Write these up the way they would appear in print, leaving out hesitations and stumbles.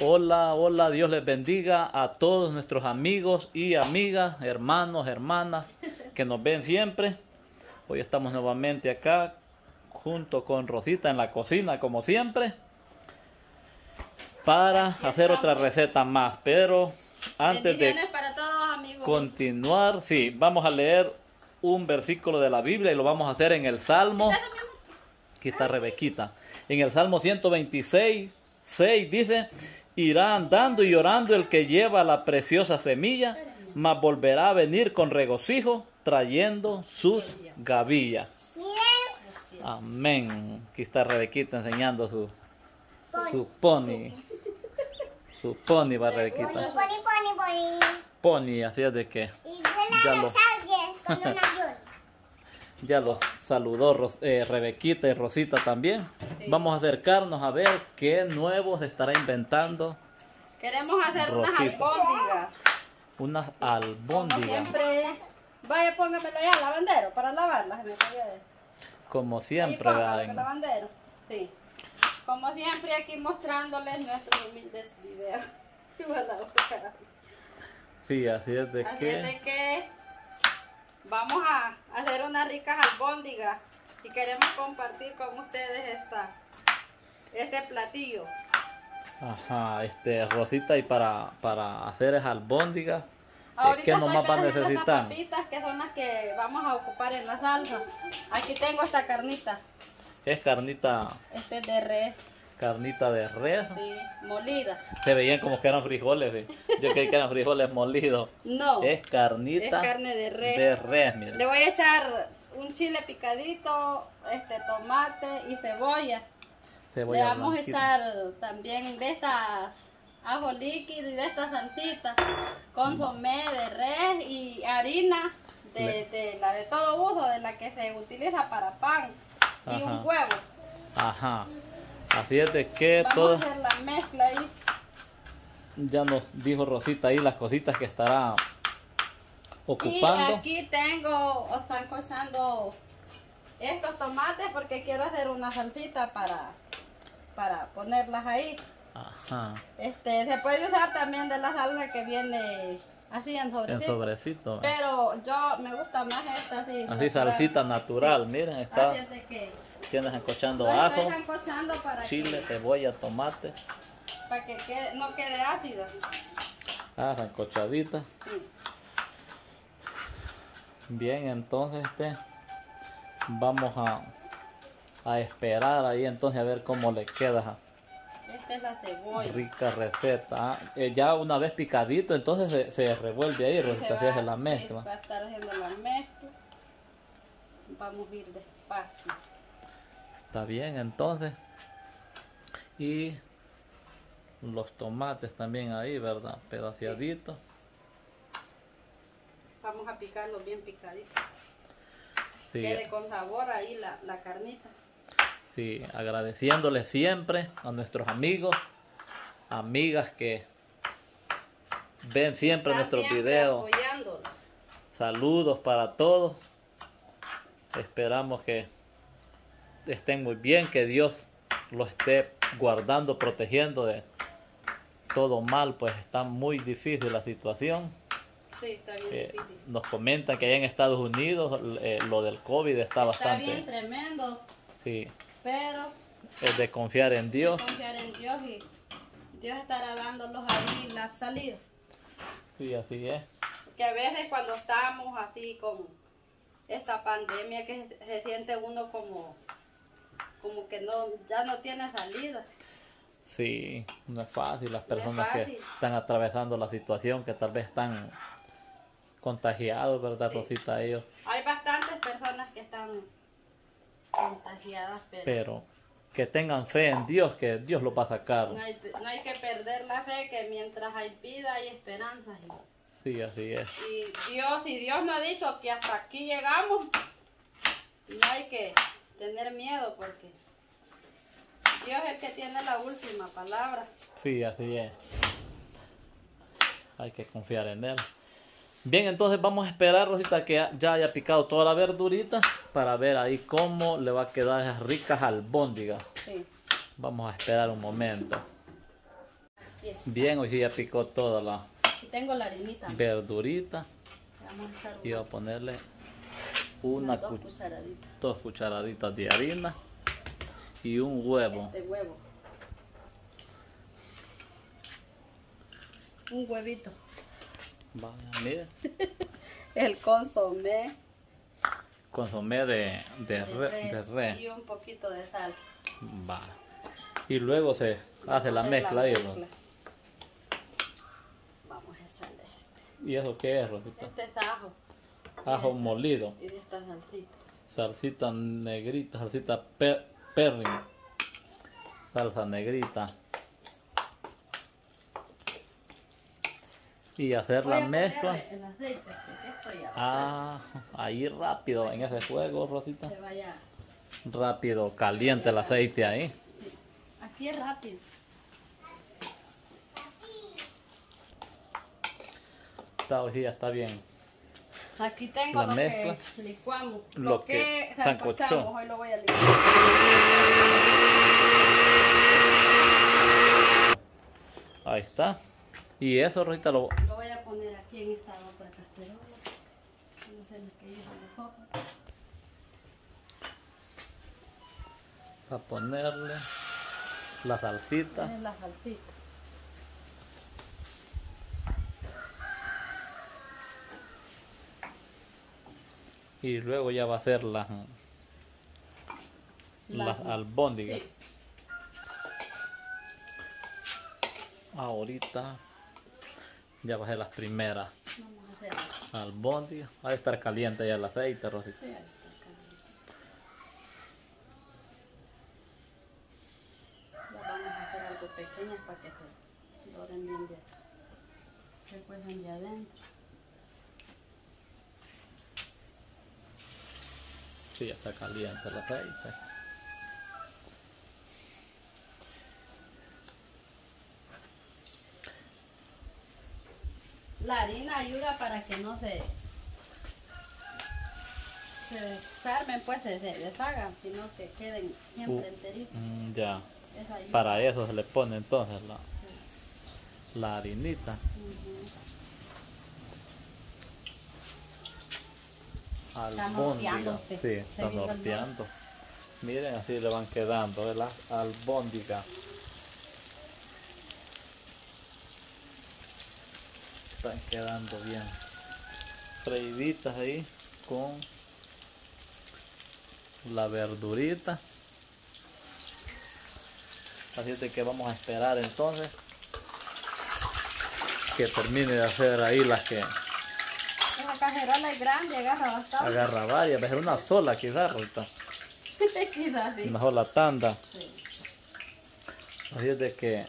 Hola, hola, Dios les bendiga a todos nuestros amigos y amigas, hermanos, hermanas que nos ven siempre. Hoy estamos nuevamente acá junto con Rosita en la cocina como siempre para hacer otra receta más, pero antes de para todos, amigos. continuar, sí, vamos a leer un versículo de la Biblia y lo vamos a hacer en el Salmo. Aquí está Rebequita. En el Salmo 126, 6 dice: irá andando y llorando el que lleva la preciosa semilla, mas volverá a venir con regocijo, trayendo sus gavillas. Amén. Aquí está Rebequita enseñando su pony. Su pony va Rebequita. Pony, así es de que ya los saludó Rebequita y Rosita también. Sí. Vamos a acercarnos a ver qué nuevo se estará inventando. Queremos hacer Rosita. Unas albóndigas. Unas albóndigas. Como siempre. Vaya, póngamelo allá al lavandero para lavarlas. Como siempre. El lavandero. Sí. Como siempre aquí mostrándoles nuestros humildes videos. Sí, así es de que vamos a hacer unas ricas albóndigas y queremos compartir con ustedes este platillo. Ajá, Rosita, y para hacer esas albóndigas, ¿qué nomás van a necesitar? Estas papitas que son las que vamos a ocupar en la salsa. Aquí tengo esta carnita. Es carnita. Es de res. Carnita de res. Sí, molida. Se veían como que eran frijoles, ¿sí? Yo creí que eran frijoles molidos. No. Es carnita. Es carne de res. De res, mire. Le voy a echar un chile picadito, tomate y cebolla. Le vamos blanquita. A echar también de estas ajo líquido y de estas salsitas, consomé de res y harina de la de todo uso, de la que se utiliza para pan. Ajá. Y un huevo. Ajá. Así es de que vamos a hacer la mezcla ahí. Ya nos dijo Rosita ahí las cositas que estará ocupando. Y aquí están cociendo estos tomates porque quiero hacer una salsita para ponerlas ahí. Ajá. Se puede usar también de la salsa que viene así en sobrecito. En sobrecito. Pero yo me gusta más esta así. Así salsita natural, sí. Miren, está. Tienes sancochando ajo, para chile, cebolla, tomate. Para que no quede ácido. Ah, sancochadita. Sí. Bien, entonces vamos a esperar ahí entonces a ver cómo le queda. Esta es la cebolla. Rica receta. Ya una vez picadito, entonces se revuelve ahí, Rosita, se hace la mezcla. Va a estar haciendo la mezcla. Vamos a ir despacio. Está bien, entonces. Y los tomates también ahí, ¿verdad? Pedaciaditos. Sí. Vamos a picarlo bien picadito. Sí. Quede con sabor ahí la carnita. Sí, agradeciéndoles siempre a nuestros amigos, amigas que ven siempre nuestros videos. Saludos para todos. Esperamos que estén muy bien, que Dios los esté guardando, protegiendo de todo mal, pues está muy difícil la situación. Sí, está bien difícil. Nos comentan que allá en Estados Unidos lo del COVID está bastante... Está bien tremendo. Sí. Pero es de confiar en Dios. Confiar en Dios y Dios estará dándolos ahí la salida. Sí, así es. Que a veces cuando estamos así con esta pandemia que se siente uno como que ya no tiene salida. Sí, no es fácil. Las personas que están atravesando la situación, que tal vez están contagiados, ¿verdad, sí. Rosita? Ellos. Hay bastantes personas que están contagiadas, pero que tengan fe en Dios, que Dios lo va a sacar. No hay que perder la fe, que mientras hay vida hay esperanza. Sí, así es. Y Dios nos ha dicho que hasta aquí llegamos, no hay que tener miedo porque Dios es el que tiene la última palabra. Sí, así es. Hay que confiar en Él. Bien, entonces vamos a esperar, Rosita, que ya haya picado toda la verdurita para ver ahí cómo le va a quedar esas ricas albóndigas. Sí. Vamos a esperar un momento. Aquí Bien, hoy sí ya picó toda la Y tengo la harinita. verdurita. Vamos a echar Y voy a ponerle dos cucharaditas de harina y un huevo. Huevo. Un huevito. Vaya, mire. El consomé. Consomé de res. Y un poquito de sal. Va. Y luego se hace la mezcla ahí, ¿no? Vamos a echarle ¿Y eso qué es, Rosita? este es ajo. Ajo molido. Y de esta salsita. Salsita negrita, salsita perry. Salsa negrita. Y hacer la mezcla. El aceite, esto ya ahí rápido, en ese fuego, Rosita. se vaya. Rápido, caliente el aceite ahí. Aquí es rápido. Hoy ya está bien. Aquí tengo La lo mezcla. que licuamos. Lo que sancochamos. sancochó. Hoy lo voy a licuar. Ahí está. Y eso, Rosita, Lo voy a poner aquí en esta otra cacerola. No sé lo que hizo la sopa. a ponerle la salsita. Es la salsita. Y luego ya va a ser las albóndigas. Sí. Ahorita ya va a ser las primeras Vamos a hacer. albóndigas. Va a estar caliente ya el aceite, Rosita. Sí, ahí está caliente. Ya vamos a hacer algo pequeño para que se doren bien se cuezan de adentro. Sí, ya está caliente el aceite. La harina ayuda para que no se desarmen, pues se deshagan, sino que queden siempre enteritos. Ya. Eso ayuda. Para eso se le pone entonces la harinita. Está Albóndiga. norteándose. Sí, está norteando. Miren, así le van quedando, ¿verdad? Albóndiga. Están quedando bien freiditas ahí con la verdurita. Así es de que vamos a esperar entonces que termine de hacer ahí las que La cacerola es grande, agarra bastante. agarra varias, va a ser una sola quizás, Rita. Quizás sí. Una sola tanda. Sí. Así es de que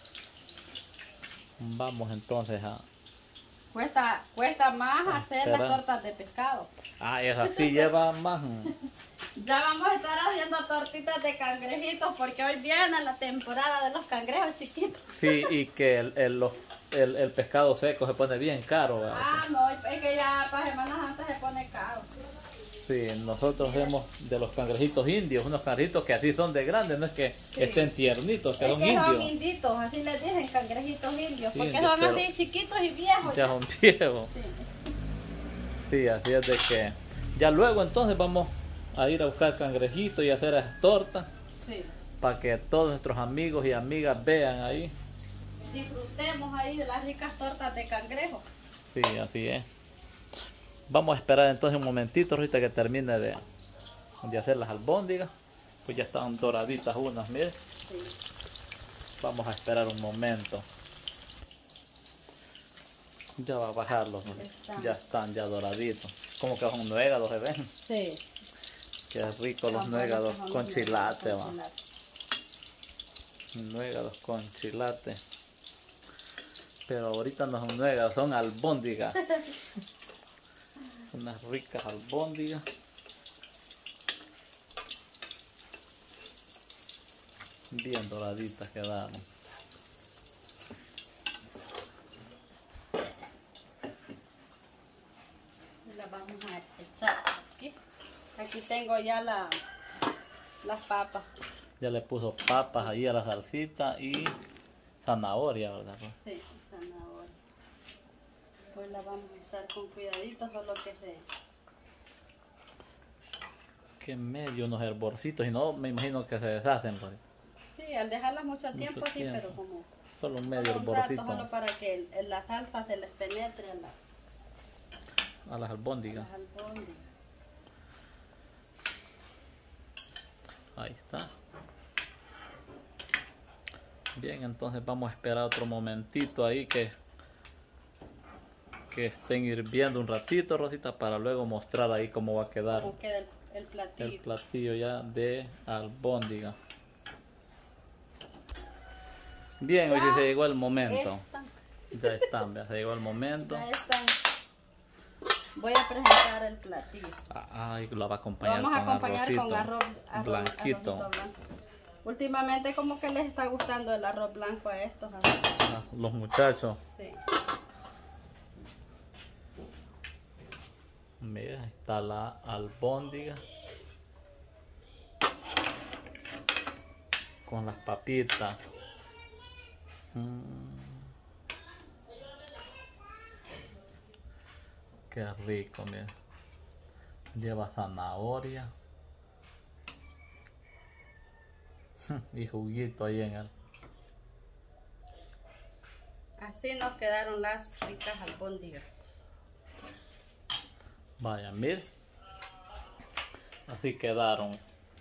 vamos entonces a... Cuesta más hacer espera. las tortas de pescado. Esa sí lleva más. Ya vamos a estar haciendo tortitas de cangrejitos porque hoy viene la temporada de los cangrejos chiquitos. Sí, y que el pescado seco se pone bien caro, ¿verdad? No, es que ya para Semanas antes se pone caro. Sí, nosotros hacemos de los cangrejitos indios, unos cangrejitos que así son de grandes, no es que estén tiernitos, que Es son que indios. son inditos, así les dicen cangrejitos indios, porque Indios, son pero así chiquitos y viejos. ya son viejos. Sí. Sí, así es de que ya luego entonces vamos a ir a buscar cangrejitos y hacer las tortas Sí. para que todos nuestros amigos y amigas vean ahí. Disfrutemos ahí de las ricas tortas de cangrejo. Sí, así es. Vamos a esperar entonces un momentito, ahorita que termine de hacer las albóndigas. Pues ya están doraditas unas, miren. Sí. Vamos a esperar un momento. Ya va a bajarlos, ¿no? Ya están ya doraditos. Como que son nuegados, ¿se ven? Sí. Qué rico los nuegados con chilate, va. Nuegados con chilate. Pero ahorita no son nuegados, son albóndigas. Unas ricas albóndigas. Bien doraditas quedaron. Las vamos a echar aquí. Aquí tengo ya las papas. Ya le puso papas ahí a la salsita y zanahoria, ¿verdad? Sí, zanahoria. Pues la vamos a usar con cuidadito, solo que se... Que medio unos hervorcitos, y no me imagino que se deshacen, pues. Sí, al dejarlas mucho tiempo, sí, pero como... Solo un medio un hervorcito. rato, solo para que la salsa se les penetre a las albóndigas. A las albóndigas. Ahí está. Bien, entonces vamos a esperar otro momentito ahí que estén hirviendo un ratito, Rosita, para luego mostrar ahí cómo va a quedar. Cómo queda el platillo. El platillo ya de albóndiga. Bien, hoy se llegó el momento. Ya están, ya se llegó el momento. Ya están. Voy a presentar el platillo. Ay, lo va a acompañar, vamos a acompañar con arroz blanquito. Blanco. Últimamente como que les está gustando el arroz blanco a estos. Los muchachos. Sí. Mira, ahí está la albóndiga. Con las papitas. Qué rico, mira. Lleva zanahoria. Y juguito ahí en él. Así nos quedaron las ricas albóndigas. Vaya, mire. Así quedaron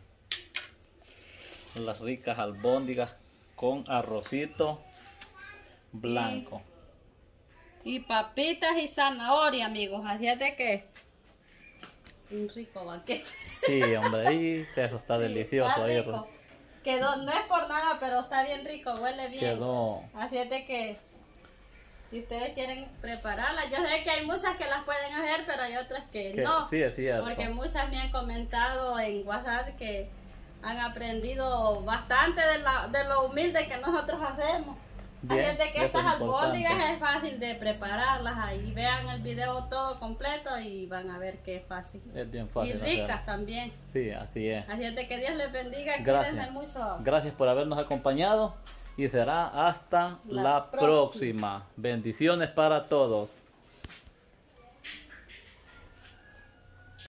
las ricas albóndigas con arrocito blanco. Y papitas y zanahoria, amigos. Así es de que un rico banquete. Sí, hombre, ahí eso está delicioso. Está ahí, rico. Quedó, no es por nada, pero está bien rico, huele bien. Quedó. Así es de que si ustedes quieren prepararlas, yo sé que hay muchas que las pueden hacer, pero hay otras que no. Sí, es cierto. Porque muchas me han comentado en WhatsApp que han aprendido bastante de lo humilde que nosotros hacemos. Bien, así es de que estas albóndigas es fácil de prepararlas. Ahí vean el video todo completo y van a ver que es fácil. Es bien fácil. Y ricas también. Sí, así es. Así es de que Dios les bendiga. Gracias. Mucho. Gracias por habernos acompañado y será hasta la próxima. Bendiciones para todos.